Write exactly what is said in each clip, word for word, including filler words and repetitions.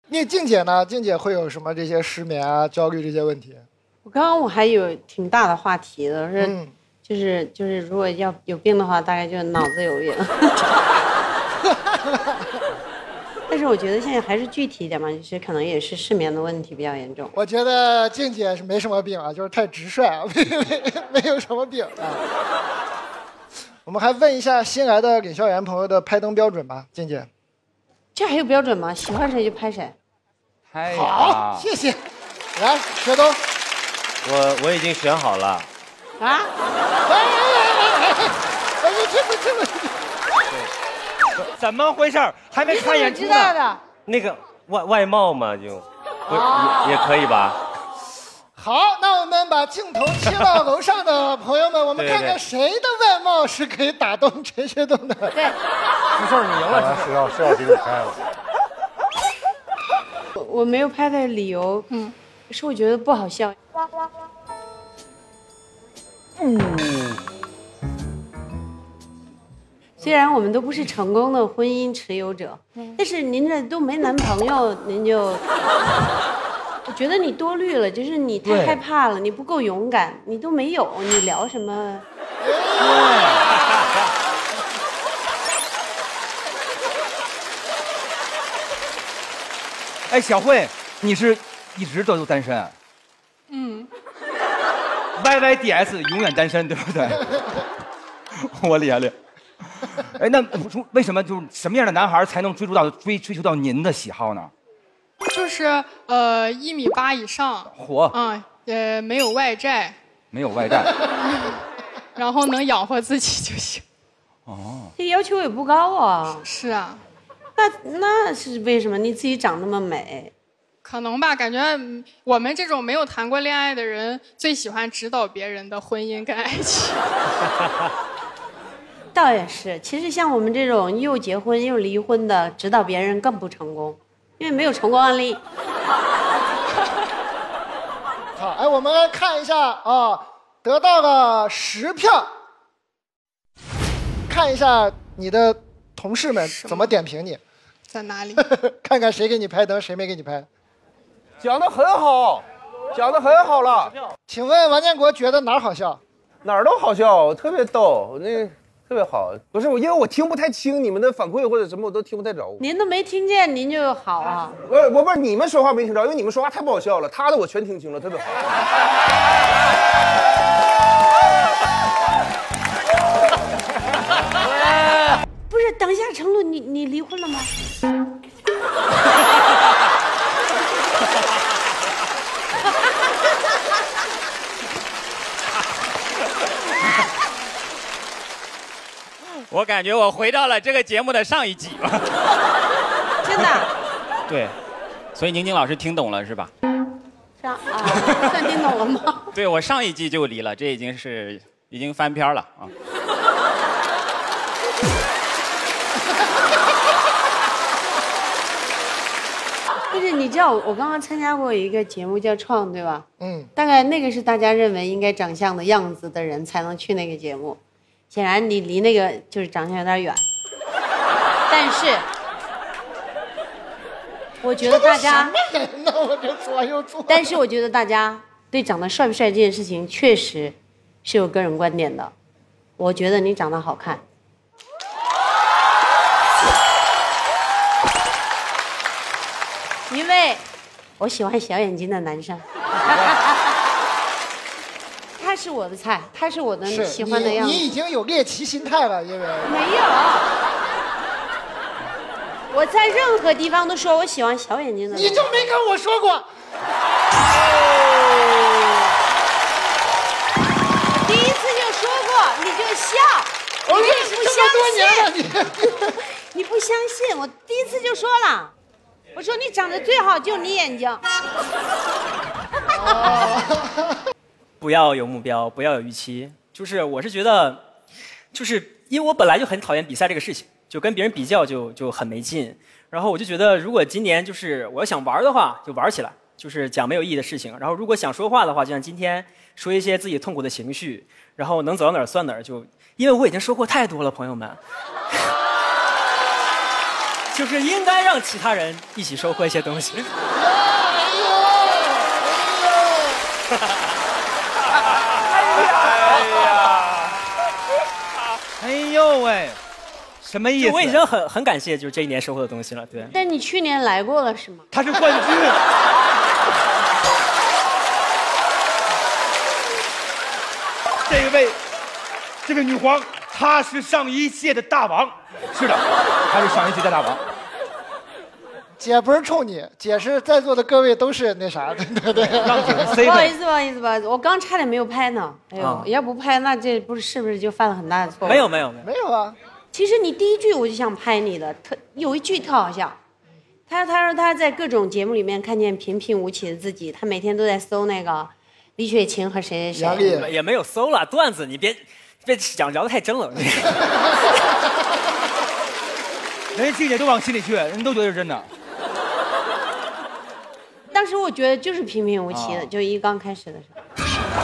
你静姐呢？静姐会有什么这些失眠啊、焦虑这些问题？ 我刚刚我还有挺大的话题的，是、 嗯、 就是就是，如果要有病的话，大概就脑子有病。但是我觉得现在还是具体一点嘛，就是可能也是失眠的问题比较严重。 我觉得静姐是没什么病啊，就是太直率啊，没没没有什么病啊。我们还问一下新来的领校园朋友的拍灯标准吧，静姐。 这还有标准吗？喜欢谁就拍谁。 拍呀！ 好，谢谢。来，学东。 我我已经选好了。 啊？ 哎哎哎哎！哎，这不这不。 怎么回事？还没看演出呢。 知道的。 那个外外貌嘛，就也也可以吧。 好，那我们把镜头切到楼上的朋友们，我们看看谁的外貌是可以打动陈学冬的。 对， 出事儿你赢了， 是要是要给你拍了。 我没有拍的理由，嗯，是我觉得不好笑。嗯。虽然我们都不是成功的婚姻持有者，但是您这都没男朋友，您就，我觉得你多虑了，就是你太害怕了，你不够勇敢，你都没有，你聊什么？ 哎，小慧，你是一直都单身？ 嗯。 Y Y D S 永远单身，对不对？我厉害厉害。哎，那为什么就是什么样的男孩才能追逐到追追求到您的喜好呢？ 就是呃一米八以上， 嚯， 嗯，也没有外债， 没有外债， 然后能养活自己就行。 哦， 这要求也不高啊。 是啊， 那那是为什么？你自己长那么美。 可能吧，感觉我们这种没有谈过恋爱的人，最喜欢指导别人的婚姻跟爱情。 倒也是，其实像我们这种又结婚又离婚的，指导别人更不成功，因为没有成功案例。 好，哎，我们来看一下啊，得到了十票。看一下你的同事们怎么点评你。 在哪里？ 看看谁给你拍灯，谁没给你拍。 讲得很好，讲得很好了。 请问王建国觉得哪儿好笑？ 哪儿都好笑，特别逗，那特别好。不是我，因为我听不太清你们的反馈或者什么，我都听不太着。 您都没听见，您就好啊。 我我不是你们说话没听着，因为你们说话太不好笑了，他的我全听清了，特别好。 不是，等一下，程璐，你你离婚了吗？ 我感觉我回到了这个节目的上一季。 真的？ 对，所以宁宁老师听懂了是吧？ 上啊，算听懂了吗？ 对，我上一季就离了，这已经是已经翻篇了啊。 就是你知道，我刚刚参加过一个节目叫《创》，对吧？ 嗯。 大概那个是大家认为应该长相的样子的人才能去那个节目。显然你离那个就是长相有点远，但是我觉得大家， 什么人呢？我这左右左。 但是我觉得大家对长得帅不帅这件事情确实是有个人观点的。我觉得你长得好看。因为我喜欢小眼睛的男生。他是我的菜，他是我的喜欢的样子。 你, 你已经有猎奇心态了，因为没有。我在任何地方都说我喜欢小眼睛的。 你就没跟我说过。 第一次就说过，你就笑， 我认识这么多年了， 你你不相信？我第一次就说了，我说你长得最好就你眼睛。 不要有目标，不要有预期。就是我是觉得，就是因为我本来就很讨厌比赛这个事情，就跟别人比较就就很没劲。然后我就觉得，如果今年就是我要想玩的话，就玩起来，就是讲没有意义的事情。然后如果想说话的话，就像今天说一些自己痛苦的情绪，然后能走到哪儿算哪儿。就因为我已经说过太多了，朋友们。 就是应该让其他人一起收获一些东西。 哎呦喂，什么意思？ 我已经很很感谢，就是这一年收获的东西了。对。 但你去年来过了是吗？ 他是冠军。这位，这位女皇，她是上一届的大王。是的，她是上一届的大王。 姐不是冲你，姐是在座的各位都是那啥，对对对。 让姐是 C 位。 不好意思，不好意思，不好意思，我刚差点没有拍呢。哎呦， 啊要不拍，那这不是是不是就犯了很大的错误？ 没有没有没有。 没有啊。 其实你第一句我就想拍你的，特有一句特好笑。他他说他在各种节目里面看见平平无奇的自己，他每天都在搜那个李雪琴和谁谁谁。 也没有搜了段子，你别别讲聊得太真了。 人家静姐都往心里去，人都觉得是真的。 当时我觉得就是平平无奇的，就一刚开始的时候。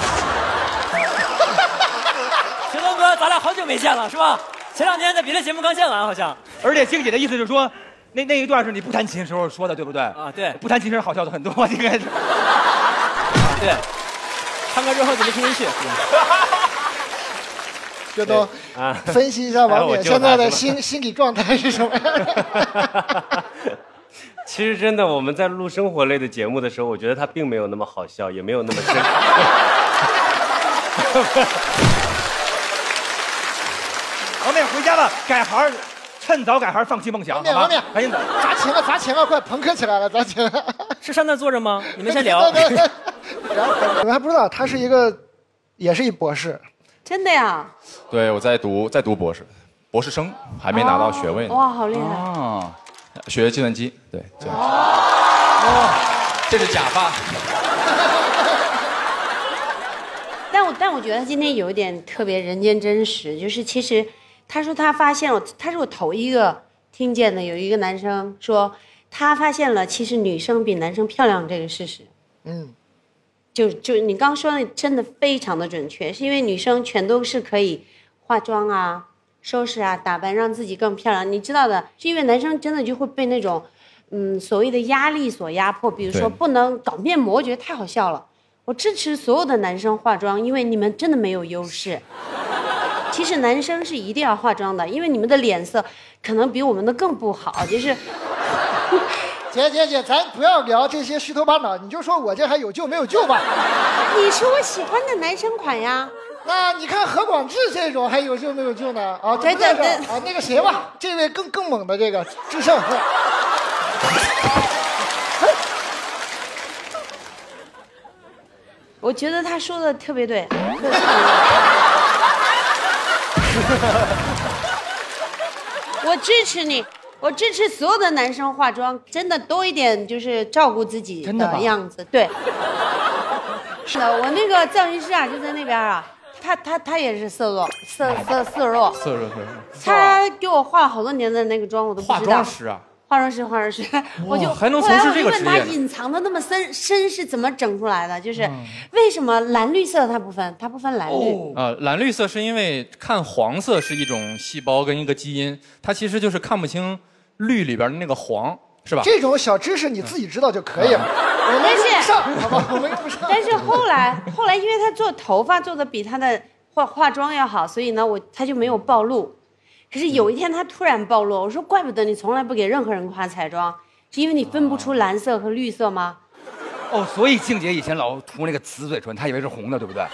石头哥，咱俩好久没见了，是吧？前两天在别的节目刚见完，好像。 而且静姐的意思就是说，那那一段是你不弹琴时候说的，对不对？ 啊，对。 不弹琴时好笑的很多，应该是。 对。唱歌之后就没听进去。 这都分析一下王冕现在的心心理状态是什么样？ 其实真的，我们在录生活类的节目的时候，我觉得他并没有那么好笑，也没有那么真。 王冕回家吧，改行，趁早改行，放弃梦想。 王冕，王冕， 赶紧走， 砸钱了，砸钱了，快朋克起来了，砸钱了。 是上那坐着吗？你们先聊。 你们还不知道，他是一个，也是一博士。 真的呀？ 对，我在读在读博士，博士生还没拿到学位呢。 哦、哇，好厉害！ 哦， 学计算机，对。哦，这是假发。 但我但我觉得他今天有一点特别人间真实，就是其实他说他发现了，他是我头一个听见的，有一个男生说他发现了，其实女生比男生漂亮这个事实。嗯。就就你刚说的真的非常的准确，是因为女生全都是可以化妆啊、收拾啊、打扮，让自己更漂亮。你知道的，是因为男生真的就会被那种，嗯，所谓的压力所压迫。比如说不能搞面膜，我觉得太好笑了。我支持所有的男生化妆，因为你们真的没有优势。其实男生是一定要化妆的，因为你们的脸色可能比我们的更不好，就是。 姐姐姐，咱不要聊这些虚头巴脑，你就说我这还有救没有救吧。 你是我喜欢的男生款呀。 那你看何广智这种还有救没有救呢？啊， 对对对， 啊，那个谁吧，这位更更猛的这个智胜。 我觉得他说的特别对。我支持你。我支持所有的男生化妆，真的多一点就是照顾自己的样子。对，是的，我那个造型师啊就在那边啊，他他他也是色弱，色色色弱， 色弱色弱。 他给我化了好多年的那个妆，我都不知道。 化妆师啊。 化妆师，化妆师，我就还能从事这个职业。 后来我就问他隐藏的那么深深是怎么整出来的？就是为什么蓝绿色它不分，它不分蓝绿？ 呃，蓝绿色是因为看黄色是一种细胞跟一个基因，它其实就是看不清绿里边的那个黄，是吧？ 这种小知识你自己知道就可以了。我们用不上，好吧？我们用不上。 但是后来，后来因为他做头发做的比他的化化妆要好，所以呢，我他就没有暴露。可是有一天他突然暴露，我说怪不得你从来不给任何人画彩妆，是因为你分不出蓝色和绿色吗？ 哦，所以静姐以前老涂那个紫嘴唇，她以为是红的，对不对？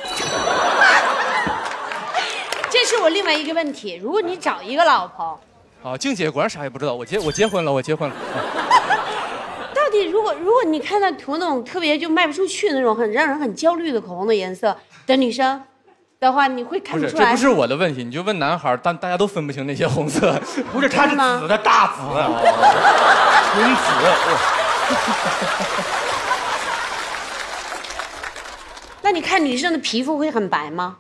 这是我另外一个问题。如果你找一个老婆， 啊，静姐果然啥也不知道。我结我结婚了，我结婚了。 到底如果如果你看到涂那种特别就卖不出去那种很让人很焦虑的口红的颜色的女生的话，你会看不出来？ 这不是我的问题，你就问男孩，但大家都分不清那些红色。 不是，它是紫的大紫，纯紫。 那你看女生的皮肤会很白吗？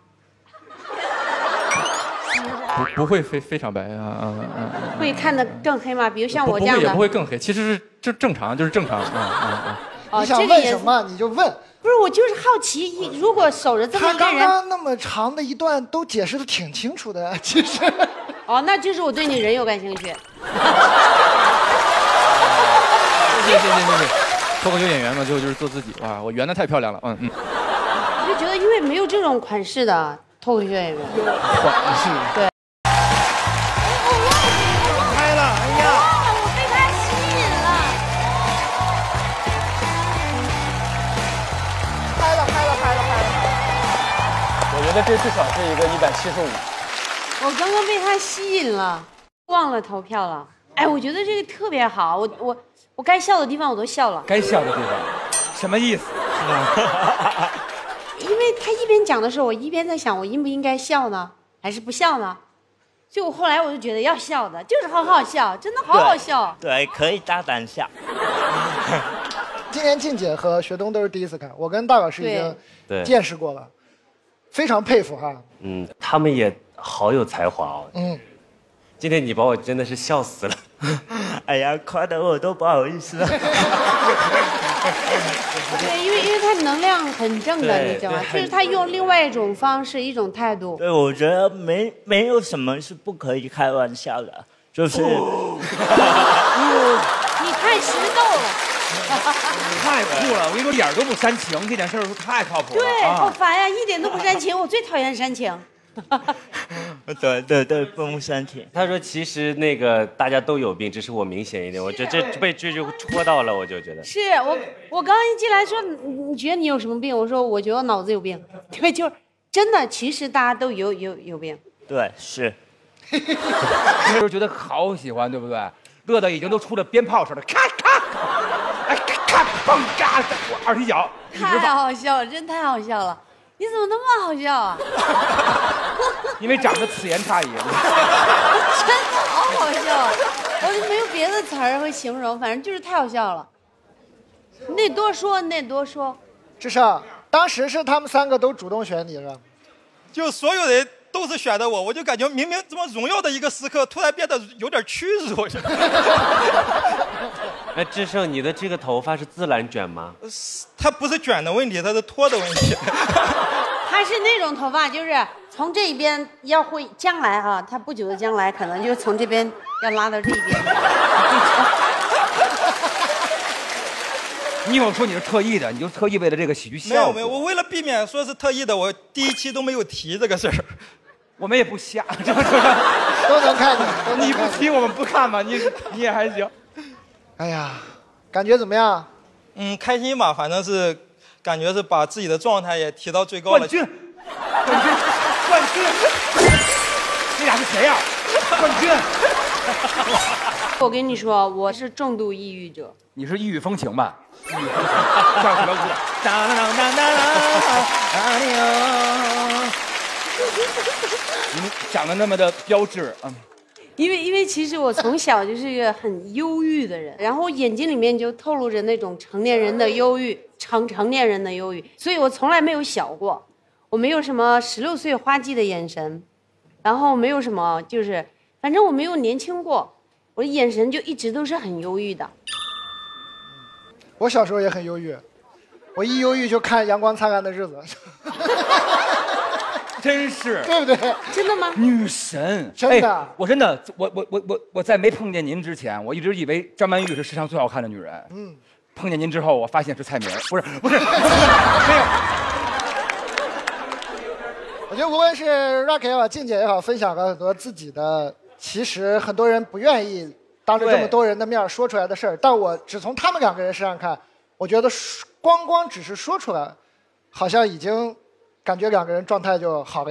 不不会非非常白啊啊啊！ 会看得更黑吗？比如像我这样的， 不会也不会更黑，其实是正正常，就是正常啊啊啊！ 哦， 你想问什么你就问。 不是，我就是好奇，如果守着这么一个人， 他刚刚那么长的一段都解释的挺清楚的，其实。 哦，那就是我对你人有感兴趣。 谢谢谢谢谢。脱口秀演员嘛，最后就是做自己。哇，我圆的太漂亮了，嗯嗯。 我就觉得，因为没有这种款式的脱口秀演员。 款式。 对。 开了，哎呀！ 我被他吸引了。 拍了拍了拍了拍了。 我觉得这至少是一个一百七十五。 我刚刚被他吸引了，忘了投票了。哎，我觉得这个特别好，我我我该笑的地方我都笑了。 该笑的地方，什么意思？ 因为他一边讲的时候，我一边在想，我应不应该笑呢，还是不笑呢？所以我后来我就觉得要笑的，就是好好笑，真的好好笑。 对，对可以大胆笑。 今年静姐和学东都是第一次看，我跟大老师已经对见识过了，非常佩服哈。 嗯，他们也好有才华哦。 嗯， 今天你把我真的是笑死了。 哎呀，夸得我都不好意思了。 对，因为因为他能量很正的，你知道吗？就是他用另外一种方式，一种态度。 对，我觉得没没有什么是不可以开玩笑的，就是。 哦、你太实斗了。 太酷了！我跟你说，一点都不煽情，这件事儿太靠谱了。 对， 啊、 好烦呀，一点都不煽情，我最讨厌煽情。 对对对，不煽情。 他说其实那个大家都有病，只是我明显一点。我觉得这被这就戳到了，我就觉得。 是我我刚一进来说，你觉得你有什么病？我说我觉得我脑子有病。对，就是真的，其实大家都有有有病。 对，是。 就是觉得好喜欢，对不对？乐的已经都出了鞭炮似的，咔咔，哎咔咔嘣嘎，二踢脚， 太好笑了，真太好笑了。你怎么那么好笑啊？ 因为长得此言差矣。真的好好笑，我就没有别的词儿会形容，反正就是太好笑了。你得多说，你得多说。 志胜，当时是他们三个都主动选你是吧？ 就所有人都是选的我，我就感觉明明这么荣耀的一个时刻，突然变得有点屈辱。 哎，志胜，你的这个头发是自然卷吗？ 它不是卷的问题，它是脱的问题。 他是那种头发，就是从这边要会将来哈、啊，他不久的将来可能就从这边要拉到这边。 你有说你是特意的，你就特意为了这个喜剧效果。 没有没有，我为了避免说是特意的，我第一期都没有提这个事儿。 我们也不瞎， 都能看见。 你不提我们不看吗？你你也还行。 哎呀，感觉怎么样？ 嗯，开心吧，反正是感觉是把自己的状态也提到最高了。 冠军，冠军，冠军！这俩是谁呀、啊？冠军！ 我跟你说，我是重度抑郁者。 你是异域风情吧？异域风情，跳起来舞蹈。当当当当当！你们长得那么的标致，嗯。 因为因为其实我从小就是一个很忧郁的人，然后我眼睛里面就透露着那种成年人的忧郁，成成年人的忧郁，所以我从来没有小过，我没有什么十六岁花季的眼神，然后没有什么就是，反正我没有年轻过，我的眼神就一直都是很忧郁的。 我小时候也很忧郁，我一忧郁就看《阳光灿烂的日子》。 真是， 对不对？ 真的吗？ 女神， 真的， 哎、我真的，我我我我我在没碰见您之前，我一直以为张曼玉是世上最好看的女人。嗯，碰见您之后，我发现是蔡明，不是不是没有。 我觉得无论是 Rock 也好，静姐也好，分享了很多自己的，其实很多人不愿意当着这么多人的面说出来的事儿，但我只从他们两个人身上看，我觉得光光只是说出来，好像已经。感觉两个人状态就好了。